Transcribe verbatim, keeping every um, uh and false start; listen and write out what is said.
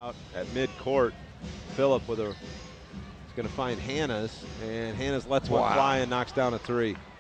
out at midcourt. Phillip with a, he's going to find Hanna's, and Hanna's lets one Wow. fly and knocks down a three.